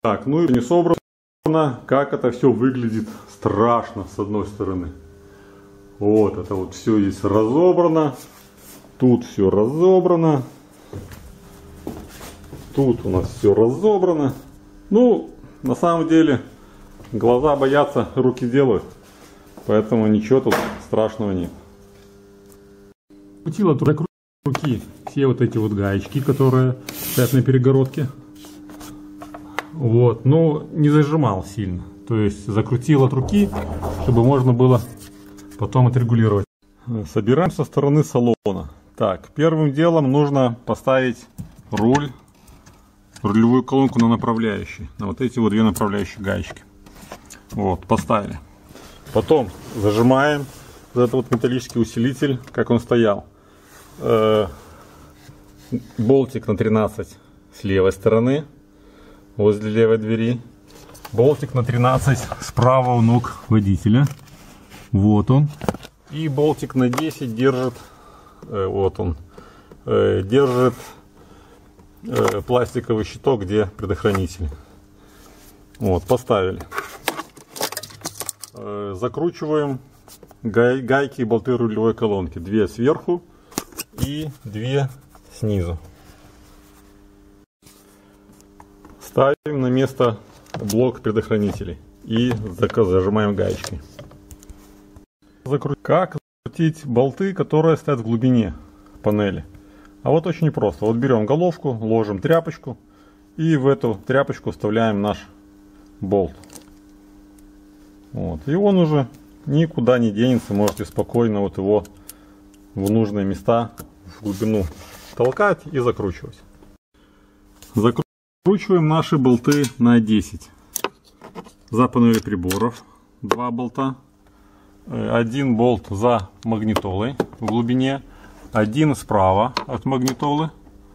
Так, ну и не собрано. Как это все выглядит страшно с одной стороны. Вот это вот все здесь разобрано. Тут все разобрано. Тут у нас все разобрано. Ну, на самом деле, глаза боятся, руки делают. Поэтому ничего тут страшного нет. Крутила туда руки все вот эти вот гаечки, которые стоят на перегородке. Вот, но не зажимал сильно. То есть закрутил от руки, чтобы можно было потом отрегулировать. Собираем со стороны салона. Так, первым делом нужно поставить рулевую колонку на направляющий. На вот эти вот две направляющие гаечки. Вот, поставили. Потом зажимаем вот этот вот металлический усилитель, как он стоял. Болтик на 13 с левой стороны, возле левой двери. Болтик на 13 справа у ног водителя. Вот он. И болтик на 10 держит, вот он, держит пластиковый щиток, где предохранитель. Вот, поставили. Закручиваем гайки и болты рулевой колонки. 2 сверху и 2 снизу. Ставим на место блок предохранителей и зажимаем гаечкой. Как закрутить болты, которые стоят в глубине панели? А вот очень просто. Вот берем головку, ложим тряпочку и в эту тряпочку вставляем наш болт. Вот. И он уже никуда не денется. Можете спокойно вот его в нужные места, в глубину толкать и закручивать. Закручиваем наши болты на 10. За панелью приборов 2 болта. 1 болт за магнитолой в глубине. 1 справа от магнитолы.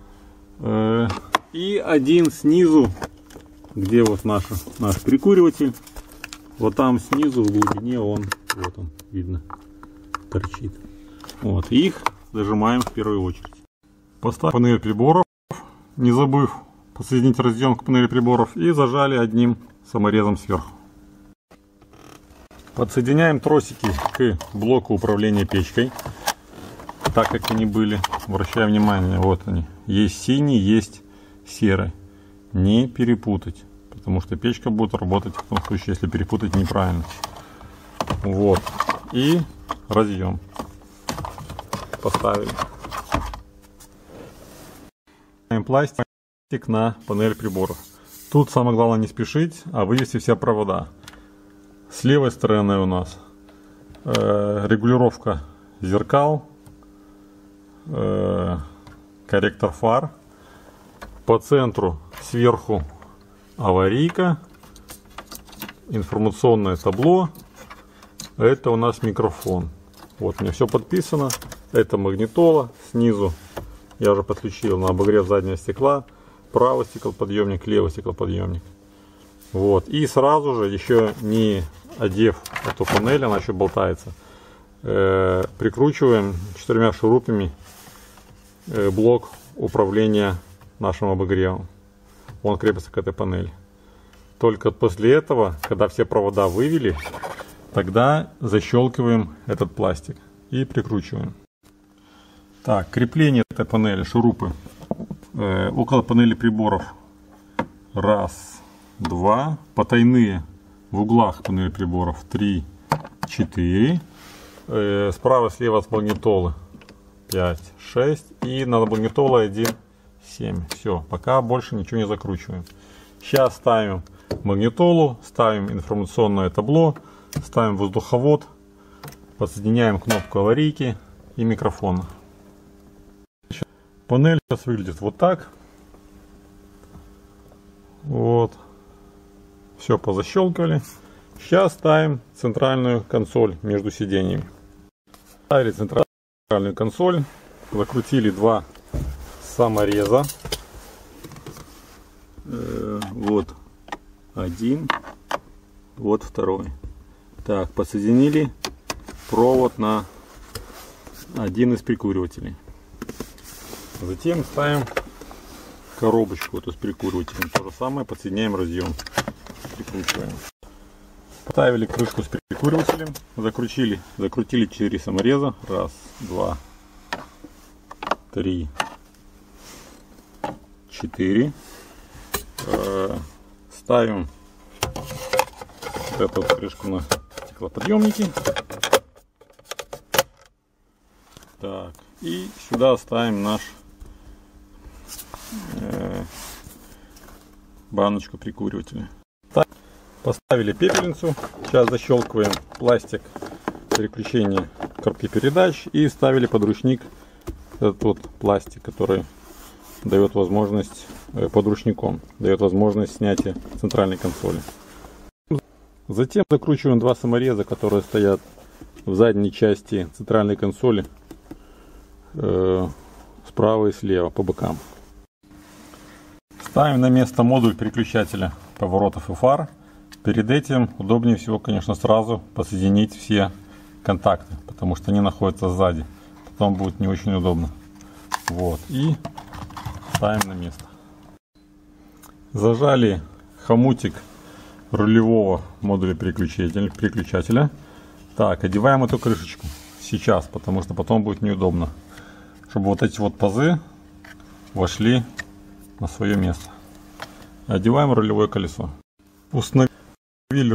И 1 снизу, где вот наш прикуриватель. Вот там снизу в глубине он, вот он, видно, торчит. Вот, и их зажимаем в первую очередь. Поставили панель приборов, не забыв подсоединить разъем к панели приборов, и зажали одним саморезом сверху. Подсоединяем тросики к блоку управления печкой, так как они были. Обращаем внимание, вот они. Есть синий, есть серый. Не перепутать, потому что печка будет работать в том случае, если перепутать неправильно. Вот. И разъем. Поставили. Пластик на панель приборов. Тут самое главное не спешить, а вывести все провода. С левой стороны у нас регулировка зеркал, корректор фар. По центру сверху аварийка, информационное табло. Это у нас микрофон. Вот у меня все подписано. Это магнитола. Снизу я уже подключил на обогрев заднего стекла. Правый стеклоподъемник, левый стеклоподъемник. Вот. И сразу же, еще не одев эту панель, она еще болтается, прикручиваем 4 шурупами блок управления нашим обогревом. Он крепится к этой панели. Только после этого, когда все провода вывели, тогда защелкиваем этот пластик и прикручиваем. Так, крепление этой панели, шурупы. Около панели приборов 1, 2, потайные в углах панели приборов 3, 4, справа слева от магнитолы 5, 6 и над магнитолой 1, 7. Все, пока больше ничего не закручиваем. Сейчас ставим магнитолу, ставим информационное табло, ставим воздуховод, подсоединяем кнопку аварийки и микрофона. Панель сейчас выглядит вот так. Вот. Все позащелкивали. Сейчас ставим центральную консоль между сиденьями. Ставили центральную консоль. Закрутили 2 самореза. Вот один. Вот второй. Так, подсоединили провод на один из прикуривателей. Затем ставим коробочку эту с прикуривателем. То же самое, подсоединяем разъем, прикручиваем. Поставили крышку с прикуривателем, закрутили 4 самореза. 1, 2, 3, 4. Ставим эту крышку на стеклоподъемники. Так, и сюда ставим наш баночку прикуривателя. Так, поставили пепельницу. Сейчас защелкиваем пластик переключения коробки передач и ставили под ручник этот вот пластик, который дает возможность под ручником, дает возможность снятия центральной консоли. Затем закручиваем 2 самореза, которые стоят в задней части центральной консоли, справа и слева по бокам. Ставим на место модуль переключателя поворотов и фар. Перед этим удобнее всего, конечно, сразу подсоединить все контакты, потому что они находятся сзади. Потом будет не очень удобно. Вот, и ставим на место. Зажали хомутик рулевого модуля переключателя. Так, одеваем эту крышечку сейчас, потому что потом будет неудобно. Чтобы вот эти вот пазы вошли на свое место. Одеваем рулевое колесо. Установили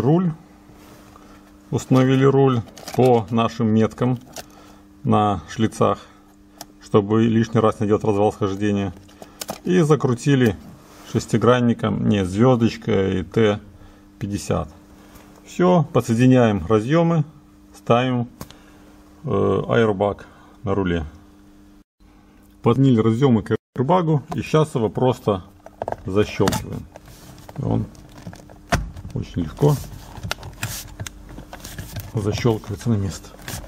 руль по нашим меткам на шлицах, чтобы лишний раз не делать развал схождения. И закрутили шестигранником, не, звездочкой Т50. Все, подсоединяем разъемы, ставим аэрбаг на руле. Подняли разъемы к аэрбагу и сейчас его просто защелкиваем. Он очень легко защелкивается на место.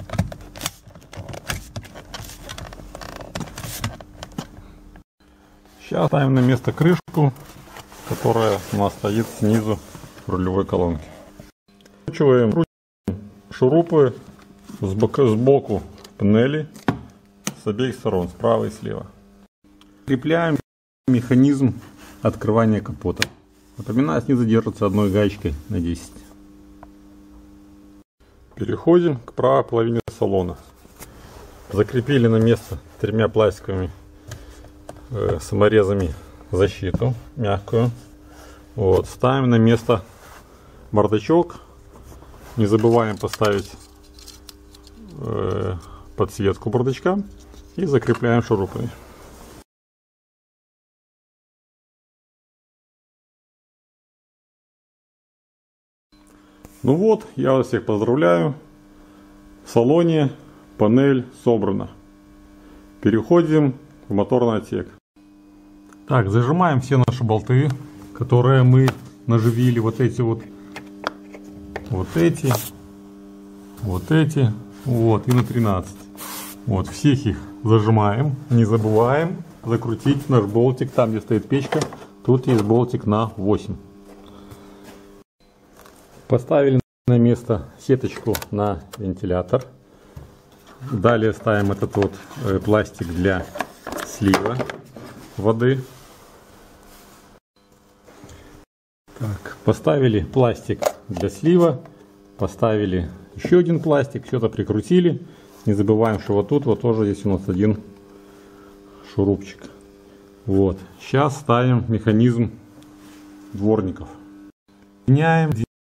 Сейчас ставим на место крышку, которая у нас стоит снизу рулевой колонки. Вкручиваем шурупы сбоку панели с обеих сторон, справа и слева. Крепляем механизм открывания капота. Напоминаю, снизу держится одной гаечкой на 10. Переходим к правой половине салона. Закрепили на место 3 пластиковыми саморезами защиту мягкую. Вот, ставим на место бардачок. Не забываем поставить подсветку бардачка и закрепляем шурупами. Ну вот, я вас всех поздравляю. В салоне панель собрана. Переходим в моторный отсек. Так, зажимаем все наши болты, которые мы наживили. Вот эти, вот и на 13. Вот, всех их зажимаем. Не забываем закрутить наш болтик там, где стоит печка. Тут есть болтик на 8. Поставили на место сеточку на вентилятор. Далее ставим этот вот пластик для слива воды. Так, поставили пластик для слива. Поставили еще один пластик. Все это прикрутили. Не забываем, что вот тут вот тоже есть у нас один шурупчик. Вот. Сейчас ставим механизм дворников. Меняем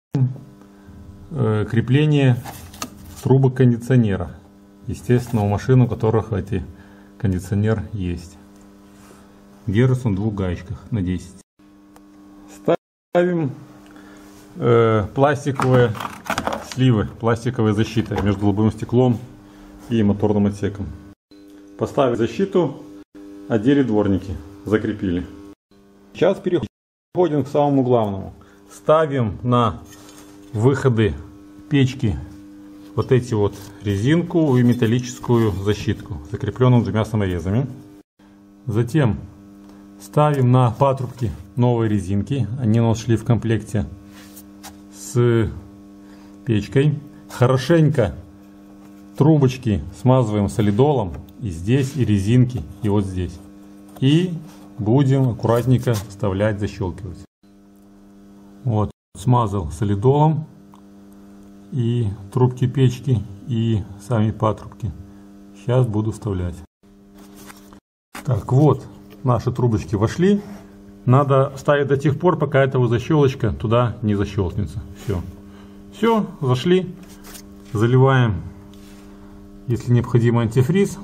крепление трубок кондиционера. Естественно, у машин, у которых эти кондиционер есть. Держится он в 2 гаечках на 10. Ставим пластиковые сливы, пластиковая защита между лобовым стеклом и моторным отсеком. Поставили защиту, одели дворники, закрепили. Сейчас переходим к самому главному. Ставим на выходы печки вот эти вот резинку и металлическую защитку, закрепленную 2 саморезами. Затем ставим на патрубки новые резинки. Они у нас шли в комплекте с печкой. Хорошенько трубочки смазываем солидолом и здесь, и резинки, и вот здесь. И будем аккуратненько вставлять, защелкивать. Вот, смазал солидолом и трубки печки, и сами патрубки. Сейчас буду вставлять. Так, вот наши трубочки вошли. Надо ставить до тех пор, пока эта вот защелочка туда не защелкнется. Все, зашли. Заливаем, если необходимо, антифриз.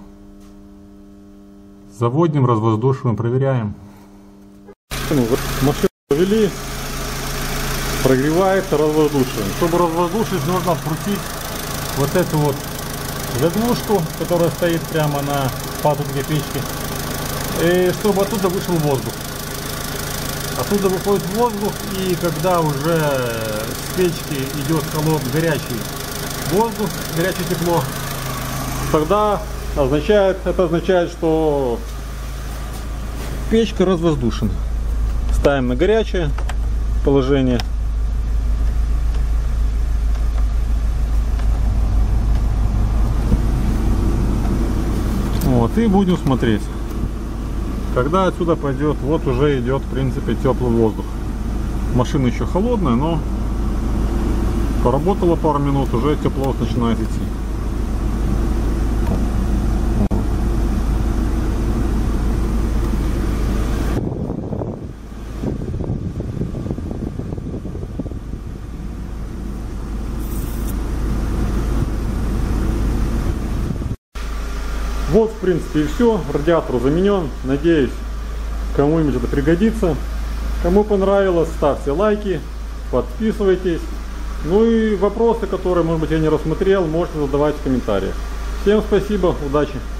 Заводим, развоздушиваем, проверяем. Машину завели, прогревается, развоздушиваем. Чтобы развоздушить, нужно открутить вот эту вот заглушку, которая стоит прямо на патрубке печки, и чтобы оттуда вышел воздух. Оттуда выходит воздух, и когда уже с печки идет горячий воздух, горячее тепло, тогда это означает, что печка развоздушена. Ставим на горячее положение. Вот, и будем смотреть. Когда отсюда пойдет, вот уже идет, в принципе, теплый воздух. Машина еще холодная, но поработала пару минут, уже тепло начинает идти. Вот, в принципе, и все. Радиатор заменен. Надеюсь, кому-нибудь это пригодится. Кому понравилось, ставьте лайки, подписывайтесь. Ну и вопросы, которые, может быть, я не рассмотрел, можете задавать в комментариях. Всем спасибо, удачи!